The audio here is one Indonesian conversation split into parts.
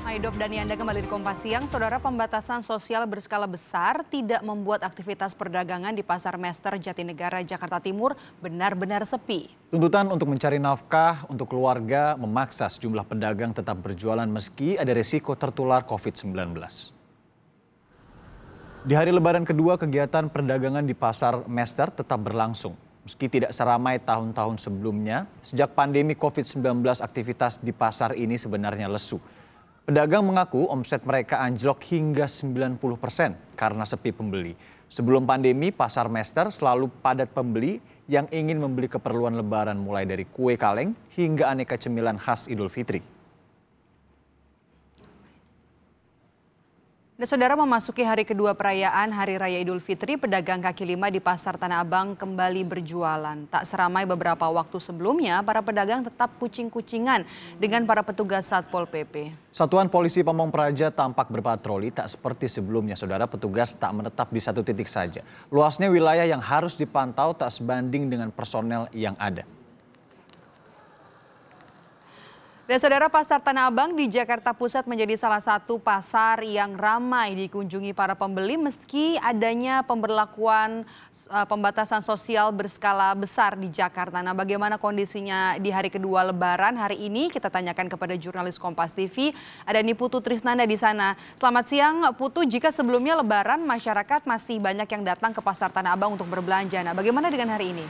Aidop dan Yanda kembali di Kompas Siang. Saudara, pembatasan sosial berskala besar tidak membuat aktivitas perdagangan di Pasar Mester Jatinegara, Jakarta Timur benar-benar sepi. Tuntutan untuk mencari nafkah untuk keluarga memaksa sejumlah pedagang tetap berjualan meski ada resiko tertular COVID-19. Di hari Lebaran kedua, kegiatan perdagangan di Pasar Mester tetap berlangsung. Meski tidak seramai tahun-tahun sebelumnya, sejak pandemi COVID-19 aktivitas di pasar ini sebenarnya lesu. Pedagang mengaku omset mereka anjlok hingga 90% karena sepi pembeli. Sebelum pandemi, Pasar Mester selalu padat pembeli yang ingin membeli keperluan Lebaran mulai dari kue kaleng hingga aneka cemilan khas Idul Fitri. Dan saudara, memasuki hari kedua perayaan Hari Raya Idul Fitri, pedagang kaki lima di Pasar Tanah Abang kembali berjualan. Tak seramai beberapa waktu sebelumnya, para pedagang tetap kucing-kucingan dengan para petugas Satpol PP. Satuan Polisi Pamong Praja tampak berpatroli tak seperti sebelumnya. Saudara, petugas tak menetap di satu titik saja. Luasnya wilayah yang harus dipantau tak sebanding dengan personel yang ada. Dan saudara, Pasar Tanah Abang di Jakarta Pusat menjadi salah satu pasar yang ramai dikunjungi para pembeli meski adanya pemberlakuan pembatasan sosial berskala besar di Jakarta. Nah, bagaimana kondisinya di hari kedua Lebaran hari ini? Kita tanyakan kepada jurnalis Kompas TV, ada Niputu Trisnanda di sana. Selamat siang, Putu. Jika sebelumnya Lebaran masyarakat masih banyak yang datang ke Pasar Tanah Abang untuk berbelanja. Nah, bagaimana dengan hari ini?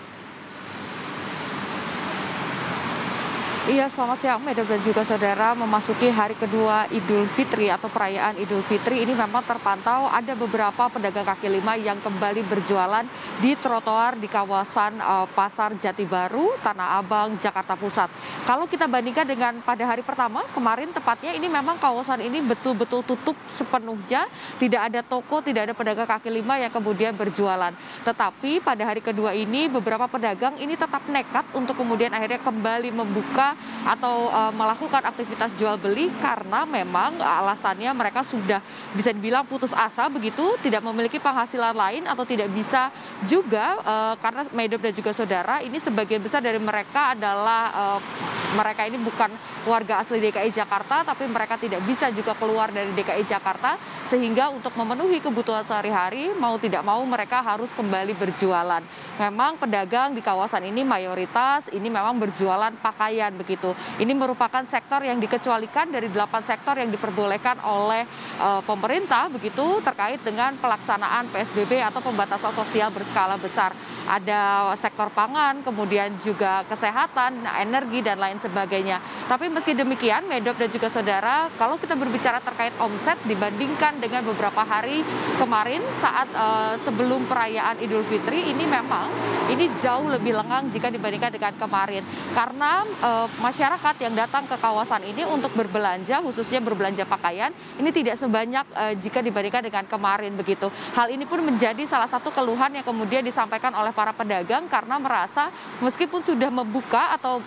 Iya, selamat siang Medab dan juga saudara. Memasuki hari kedua Idul Fitri atau perayaan Idul Fitri ini memang terpantau ada beberapa pedagang kaki lima yang kembali berjualan di trotoar di kawasan Pasar Jati Baru, Tanah Abang, Jakarta Pusat. Kalau kita bandingkan dengan pada hari pertama kemarin tepatnya, ini memang kawasan ini betul-betul tutup sepenuhnya, tidak ada toko, tidak ada pedagang kaki lima yang kemudian berjualan. Tetapi pada hari kedua ini beberapa pedagang ini tetap nekat untuk kemudian akhirnya kembali membuka atau melakukan aktivitas jual beli karena memang alasannya mereka sudah bisa dibilang putus asa begitu, tidak memiliki penghasilan lain atau tidak bisa juga karena Medop dan juga saudara ini sebagian besar dari mereka adalah mereka ini bukan warga asli DKI Jakarta, tapi mereka tidak bisa juga keluar dari DKI Jakarta sehingga untuk memenuhi kebutuhan sehari-hari mau tidak mau mereka harus kembali berjualan. Memang pedagang di kawasan ini mayoritas ini memang berjualan pakaian begitu. Ini merupakan sektor yang dikecualikan dari 8 sektor yang diperbolehkan oleh pemerintah begitu terkait dengan pelaksanaan PSBB atau pembatasan sosial berskala besar. Ada sektor pangan, kemudian juga kesehatan, energi dan lain sebagainya. Tapi meski demikian, Medop dan juga saudara, kalau kita berbicara terkait omset dibandingkan dengan beberapa hari kemarin saat sebelum perayaan Idul Fitri, ini memang ini jauh lebih lengang jika dibandingkan dengan kemarin. Karena masyarakat yang datang ke kawasan ini untuk berbelanja, khususnya berbelanja pakaian, ini tidak sebanyak jika dibandingkan dengan kemarin begitu. Hal ini pun menjadi salah satu keluhan yang kemudian disampaikan oleh para pedagang karena merasa meskipun sudah membuka atau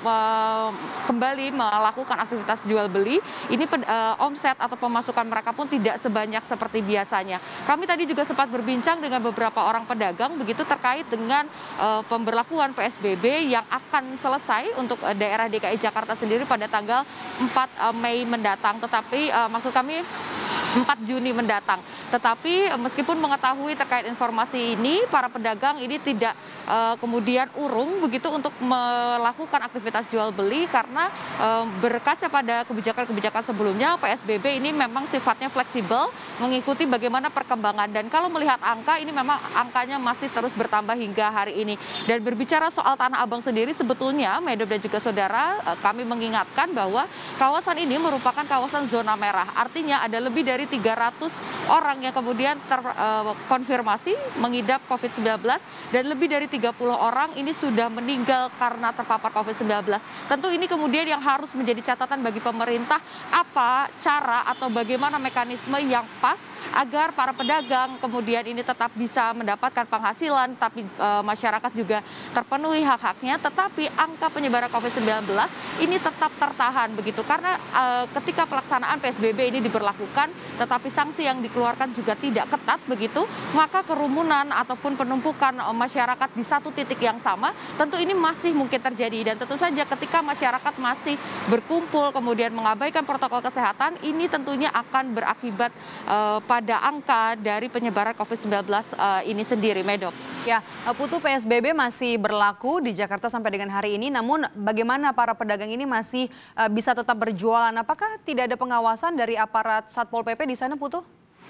kembali melakukan aktivitas jual beli, ini omset atau pemasukan mereka pun tidak sebanyak seperti biasanya. Kami tadi juga sempat berbincang dengan beberapa orang pedagang begitu terkait dengan pemberlakuan PSBB yang akan selesai untuk daerah DKI Jakarta sendiri pada tanggal 4 Mei mendatang. Tetapi maksud kami 4 Juni mendatang. Tetapi meskipun mengetahui terkait informasi ini, para pedagang ini tidak kemudian urung begitu untuk melakukan aktivitas jual beli karena berkaca pada kebijakan-kebijakan sebelumnya, PSBB ini memang sifatnya fleksibel mengikuti bagaimana perkembangan. Dan kalau melihat angka, ini memang angkanya masih terus bertambah hingga hari ini. Dan berbicara soal Tanah Abang sendiri, sebetulnya Medop dan juga saudara, kami mengingatkan bahwa kawasan ini merupakan kawasan zona merah. Artinya ada lebih dari 300 orang yang kemudian terkonfirmasi mengidap COVID-19 dan lebih dari 30 orang ini sudah meninggal karena terpapar COVID-19. Tentu ini kemudian yang harus menjadi catatan bagi pemerintah, apa cara atau bagaimana mekanisme yang pas agar para pedagang kemudian ini tetap bisa mendapatkan penghasilan, tapi masyarakat juga terpenuhi hak-haknya, tetapi angka penyebaran COVID-19 ini tetap tertahan begitu. Karena ketika pelaksanaan PSBB ini diberlakukan, tetapi sanksi yang dikeluarkan juga tidak ketat begitu, maka kerumunan ataupun penumpukan masyarakat di satu titik yang sama tentu ini masih mungkin terjadi. Dan tentu saja ketika masyarakat masih berkumpul kemudian mengabaikan protokol kesehatan, ini tentunya akan berakibat pada angka dari penyebaran COVID-19 ini sendiri, Medok. Ya, Putu, PSBB masih berlaku di Jakarta sampai dengan hari ini, namun bagaimana para pedagang ini masih bisa tetap berjualan? Apakah tidak ada pengawasan dari aparat Satpol PP di sana, Putu?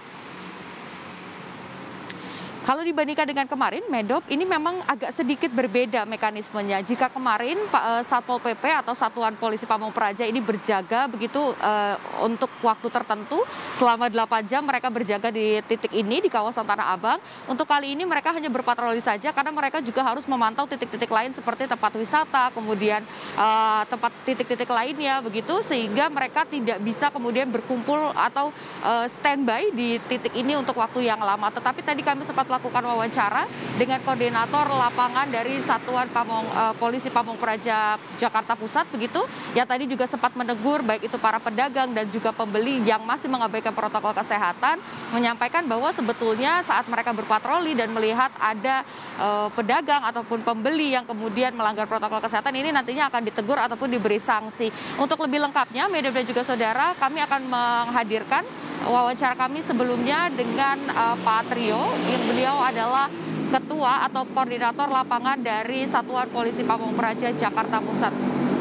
Kalau dibandingkan dengan kemarin, Medop, ini memang agak sedikit berbeda mekanismenya. Jika kemarin Satpol PP atau Satuan Polisi Pamong Praja ini berjaga begitu untuk waktu tertentu, selama 8 jam mereka berjaga di titik ini di kawasan Tanah Abang. Untuk kali ini mereka hanya berpatroli saja karena mereka juga harus memantau titik-titik lain seperti tempat wisata, kemudian tempat titik-titik lainnya begitu, sehingga mereka tidak bisa kemudian berkumpul atau standby di titik ini untuk waktu yang lama. Tetapi tadi kami sempat melakukan wawancara dengan koordinator lapangan dari Satuan Polisi Pamong Praja Jakarta Pusat begitu, yang tadi juga sempat menegur baik itu para pedagang dan juga pembeli yang masih mengabaikan protokol kesehatan, menyampaikan bahwa sebetulnya saat mereka berpatroli dan melihat ada pedagang ataupun pembeli yang kemudian melanggar protokol kesehatan, ini nantinya akan ditegur ataupun diberi sanksi. Untuk lebih lengkapnya, Media dan juga saudara, kami akan menghadirkan wawancara kami sebelumnya dengan Pak Trio, yang beliau adalah ketua atau koordinator lapangan dari Satuan Polisi Pamong Praja Jakarta Pusat.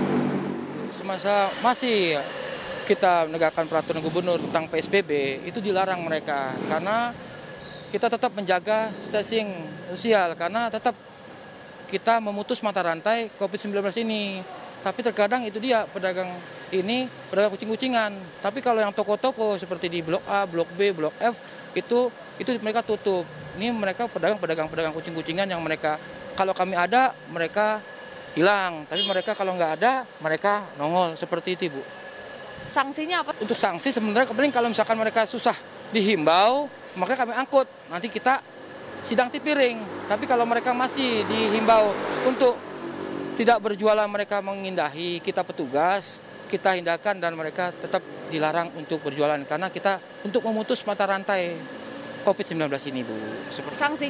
Semasa masih kita menegakkan peraturan gubernur tentang PSBB, itu dilarang mereka karena kita tetap menjaga distancing sosial, karena tetap kita memutus mata rantai COVID-19 ini. Tapi terkadang itu dia pedagang ini pedagang kucing-kucingan. Tapi kalau yang toko-toko seperti di Blok A, Blok B, Blok F itu mereka tutup. Ini mereka pedagang kucing-kucingan yang mereka kalau kami ada mereka hilang, tapi mereka kalau nggak ada mereka nongol seperti itu, Bu. Sanksinya apa? Untuk sanksi sebenarnya kemarin kalau misalkan mereka susah dihimbau, maka kami angkut. Nanti kita sidang tipiring. Tapi kalau mereka masih dihimbau untuk tidak berjualan, mereka mengindahi, kita petugas, kita hindarkan dan mereka tetap dilarang untuk berjualan karena kita untuk memutus mata rantai COVID-19 ini, Bu. Seperti sanksi.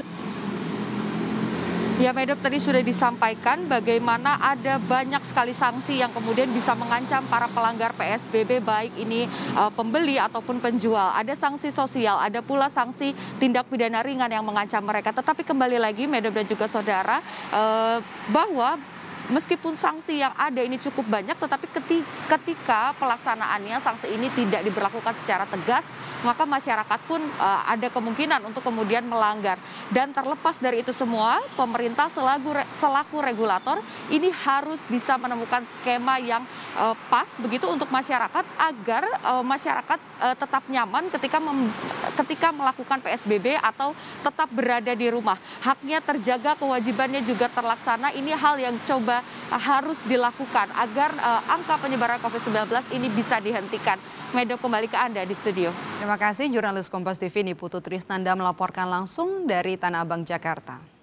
Ya, Medop, tadi sudah disampaikan bagaimana ada banyak sekali sanksi yang kemudian bisa mengancam para pelanggar PSBB, baik ini pembeli ataupun penjual. Ada sanksi sosial, ada pula sanksi tindak pidana ringan yang mengancam mereka. Tetapi kembali lagi, Medop dan juga saudara, bahwa meskipun sanksi yang ada ini cukup banyak, tetapi ketika pelaksanaannya sanksi ini tidak diberlakukan secara tegas, maka masyarakat pun ada kemungkinan untuk kemudian melanggar. Dan terlepas dari itu semua, pemerintah selaku regulator ini harus bisa menemukan skema yang pas begitu untuk masyarakat agar masyarakat tetap nyaman ketika melakukan PSBB atau tetap berada di rumah. Haknya terjaga, kewajibannya juga terlaksana. Ini hal yang coba harus dilakukan agar angka penyebaran COVID-19 ini bisa dihentikan. Medo, kembali ke Anda di studio. Terima kasih jurnalis Kompas TV Putu Trisnanda melaporkan langsung dari Tanah Abang, Jakarta.